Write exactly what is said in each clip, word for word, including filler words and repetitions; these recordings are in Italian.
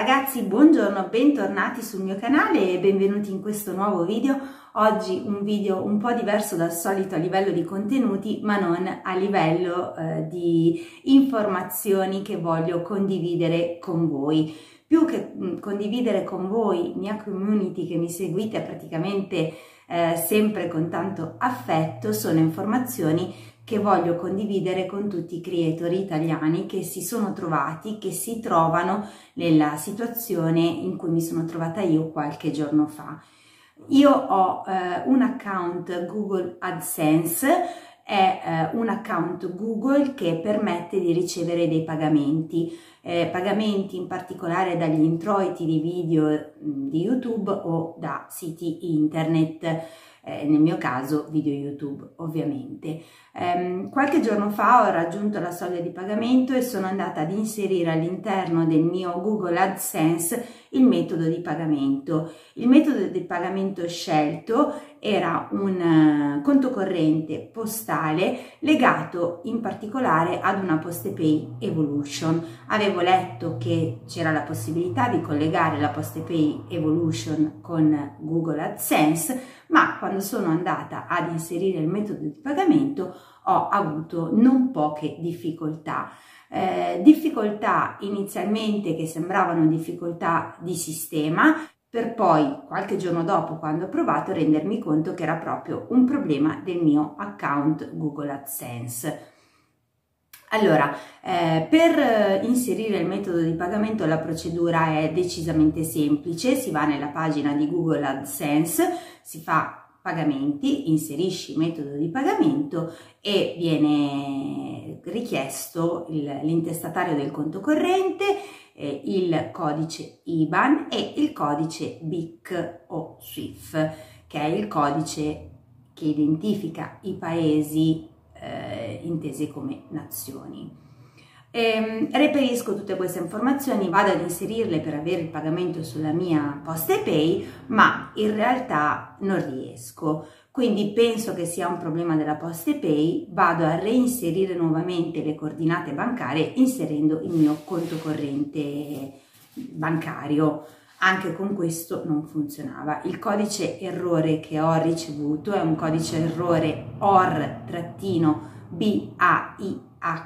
ragazzi, buongiorno, bentornati sul mio canale e benvenuti in questo nuovo video. Oggi un video un po' diverso dal solito a livello di contenuti, ma non a livello eh, di informazioni che voglio condividere con voi. Più che mh, condividere con voi, mia community che mi seguite praticamente eh, sempre con tanto affetto, sono informazioni che voglio condividere con tutti i creator italiani che si sono trovati, che si trovano nella situazione in cui mi sono trovata io qualche giorno fa. Io ho eh, un account Google AdSense, è eh, un account Google che permette di ricevere dei pagamenti, eh, pagamenti in particolare dagli introiti di video mh, di YouTube o da siti internet. Eh, nel mio caso video YouTube ovviamente. Um, qualche giorno fa ho raggiunto la soglia di pagamento e sono andata ad inserire all'interno del mio Google AdSense il metodo di pagamento. Il metodo di pagamento scelto era un uh, conto corrente postale legato in particolare ad una PostePay Evolution. Avevo letto che c'era la possibilità di collegare la PostePay Evolution con Google AdSense, ma quando sono andata ad inserire il metodo di pagamento ho avuto non poche difficoltà. Eh, difficoltà inizialmente che sembravano difficoltà di sistema, per poi qualche giorno dopo, quando ho provato, rendermi conto che era proprio un problema del mio account Google AdSense. Allora, eh, per inserire il metodo di pagamento la procedura è decisamente semplice. Si va nella pagina di Google AdSense, si fa pagamenti, inserisci metodo di pagamento e viene richiesto l'intestatario del conto corrente, eh, il codice I B A N e il codice B I C o SWIFT, che è il codice che identifica i paesi eh, intesi come nazioni. E, reperisco tutte queste informazioni, vado ad inserirle per avere il pagamento sulla mia PostePay, ma in realtà non riesco, quindi penso che sia un problema della PostePay. Vado a reinserire nuovamente le coordinate bancarie inserendo il mio conto corrente bancario. Anche con questo non funzionava. Il codice errore che ho ricevuto è un codice errore O R-B A I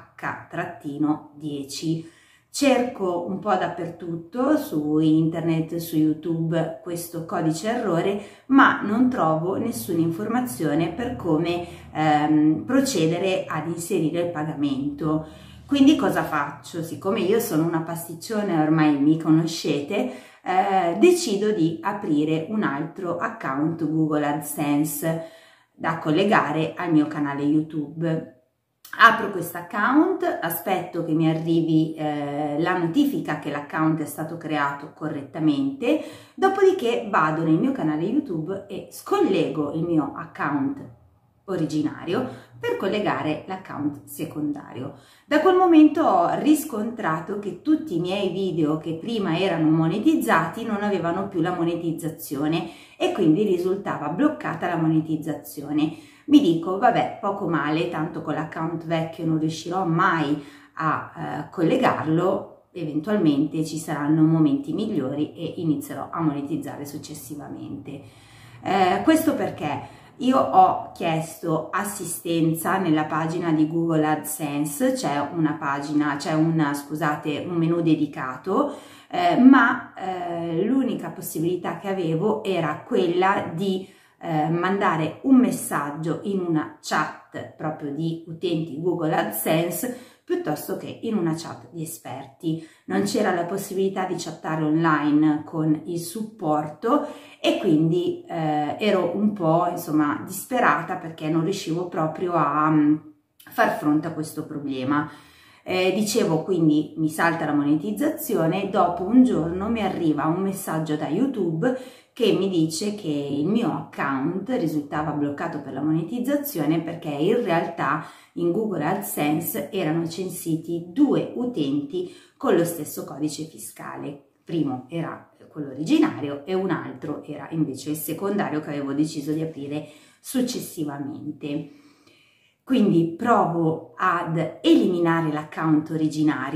H dieci. Cerco un po' dappertutto, su internet, su YouTube, questo codice errore, ma non trovo nessuna informazione per come ehm, procedere ad inserire il pagamento. Quindi cosa faccio? Siccome io sono una pasticcione, ormai mi conoscete, eh, decido di aprire un altro account Google AdSense da collegare al mio canale YouTube. Apro questo account, aspetto che mi arrivi eh, la notifica che l'account è stato creato correttamente, dopodiché vado nel mio canale YouTube e scollego il mio account originario per collegare l'account secondario. Da quel momento ho riscontrato che tutti i miei video che prima erano monetizzati non avevano più la monetizzazione e quindi risultava bloccata la monetizzazione. Mi dico, vabbè, poco male, tanto con l'account vecchio non riuscirò mai a eh, collegarlo, eventualmente ci saranno momenti migliori e inizierò a monetizzare successivamente. Eh, questo perché io ho chiesto assistenza nella pagina di Google AdSense, c'è una pagina, c'è una, scusate, un menu dedicato, eh, ma eh, l'unica possibilità che avevo era quella di Eh, mandare un messaggio in una chat proprio di utenti Google AdSense piuttosto che in una chat di esperti. Non c'era la possibilità di chattare online con il supporto e quindi eh, ero un po' insomma disperata perché non riuscivo proprio a um, far fronte a questo problema. Eh, dicevo, quindi mi salta la monetizzazione, dopo un giorno mi arriva un messaggio da YouTube che mi dice che il mio account risultava bloccato per la monetizzazione perché in realtà in Google AdSense erano censiti due utenti con lo stesso codice fiscale. Primo era quello originario e un altro era invece il secondario che avevo deciso di aprire successivamente. Quindi provo ad eliminare l'account originario,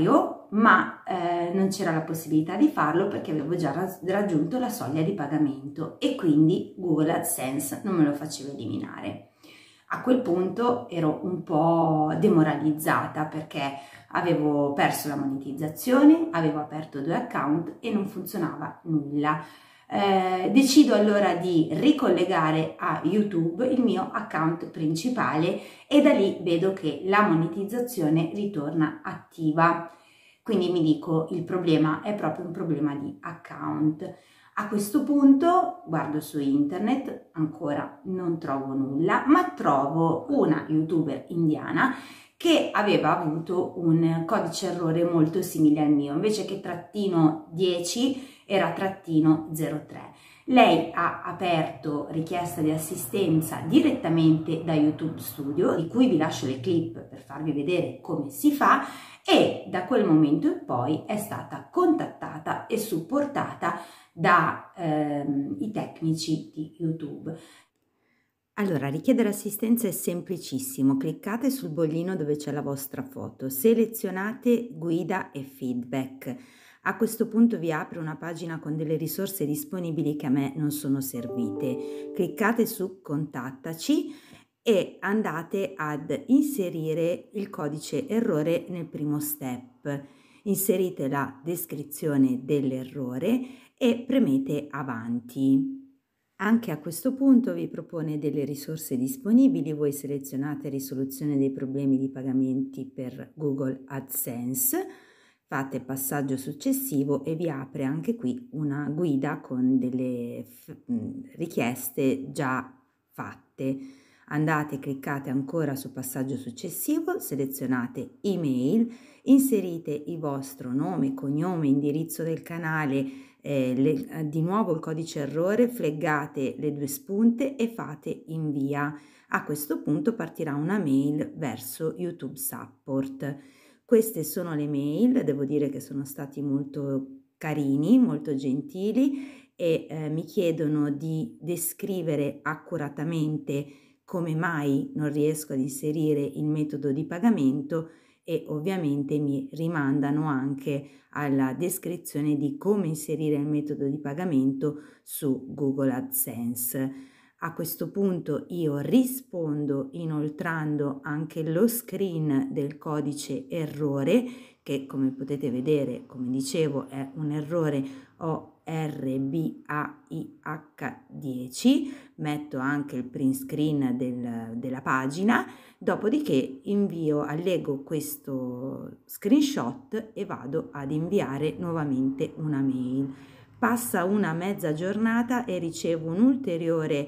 ma eh, non c'era la possibilità di farlo perché avevo già raggiunto la soglia di pagamento e quindi Google AdSense non me lo faceva eliminare. A quel punto ero un po' demoralizzata perché avevo perso la monetizzazione, avevo aperto due account e non funzionava nulla. Eh, decido allora di ricollegare a YouTube il mio account principale e da lì vedo che la monetizzazione ritorna attiva. Quindi mi dico, il problema è proprio un problema di account. A questo punto guardo su internet, ancora non trovo nulla, ma trovo una youtuber indiana che aveva avuto un codice errore molto simile al mio, invece che trattino dieci era trattino zero tre. Lei ha aperto richiesta di assistenza direttamente da YouTube Studio, di cui vi lascio le clip per farvi vedere come si fa, e da quel momento in poi è stata contattata e supportata dai ehm, tecnici di YouTube. Allora, richiedere assistenza è semplicissimo, cliccate sul bollino dove c'è la vostra foto, selezionate guida e feedback. A questo punto vi apre una pagina con delle risorse disponibili che a me non sono servite. Cliccate su contattaci e andate ad inserire il codice errore nel primo step. Inserite la descrizione dell'errore e premete avanti. Anche a questo punto vi propone delle risorse disponibili, voi selezionate risoluzione dei problemi di pagamenti per Google AdSense, fate passaggio successivo e vi apre anche qui una guida con delle richieste già fatte. Andate, cliccate ancora su passaggio successivo, selezionate email, inserite il vostro nome, cognome, indirizzo del canale, eh, le, di nuovo il codice errore, fleggate le due spunte e fate invia. A questo punto partirà una mail verso YouTube Support. Queste sono le mail, devo dire che sono stati molto carini, molto gentili e eh, mi chiedono di descrivere accuratamente come mai non riesco ad inserire il metodo di pagamento e ovviamente mi rimandano anche alla descrizione di come inserire il metodo di pagamento su Google AdSense. A questo punto io rispondo inoltrando anche lo screen del codice errore che, come potete vedere, come dicevo, è un errore O R B A I H dieci, metto anche il print screen del, della pagina, dopodiché invio, allego questo screenshot e vado ad inviare nuovamente una mail. Passa una mezza giornata e ricevo un ulteriore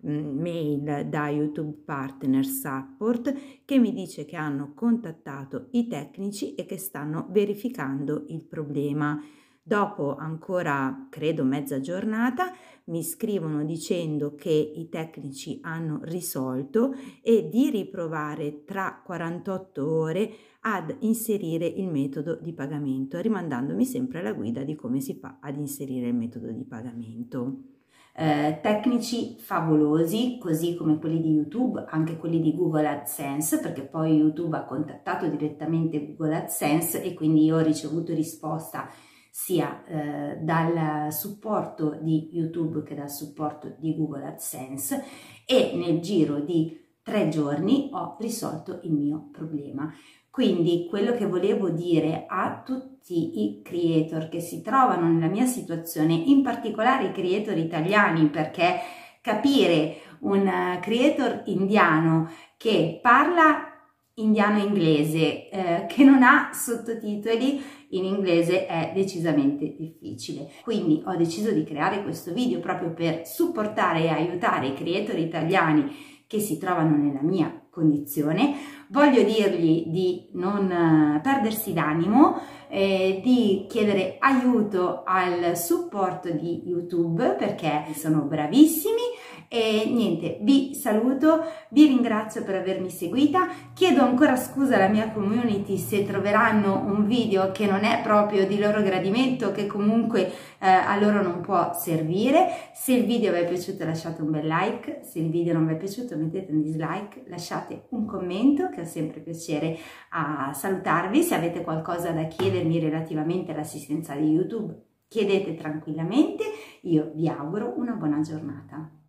mail da YouTube Partner Support che mi dice che hanno contattato i tecnici e che stanno verificando il problema. Dopo ancora, credo, mezza giornata, mi scrivono dicendo che i tecnici hanno risolto e di riprovare tra quarantotto ore ad inserire il metodo di pagamento, rimandandomi sempre la guida di come si fa ad inserire il metodo di pagamento. Eh, tecnici favolosi, così come quelli di YouTube, anche quelli di Google AdSense, perché poi YouTube ha contattato direttamente Google AdSense e quindi io ho ricevuto risposta sia eh, dal supporto di YouTube che dal supporto di Google AdSense e nel giro di tre giorni ho risolto il mio problema. Quindi quello che volevo dire a tutti i creator che si trovano nella mia situazione, in particolare i creator italiani, perché capire un creator indiano che parla indiano-inglese, eh, che non ha sottotitoli in inglese è decisamente difficile. Quindi ho deciso di creare questo video proprio per supportare e aiutare i creator italiani che si trovano nella mia condizione. Voglio dirgli di non perdersi d'animo, eh, di chiedere aiuto al supporto di YouTube perché sono bravissimi E niente, vi saluto, vi ringrazio per avermi seguita, chiedo ancora scusa alla mia community se troveranno un video che non è proprio di loro gradimento, che comunque eh, a loro non può servire. Se il video vi è piaciuto lasciate un bel like, se il video non vi è piaciuto mettete un dislike, lasciate un commento, che ho sempre piacere a salutarvi. Se avete qualcosa da chiedermi relativamente all'assistenza di YouTube, chiedete tranquillamente. Io vi auguro una buona giornata.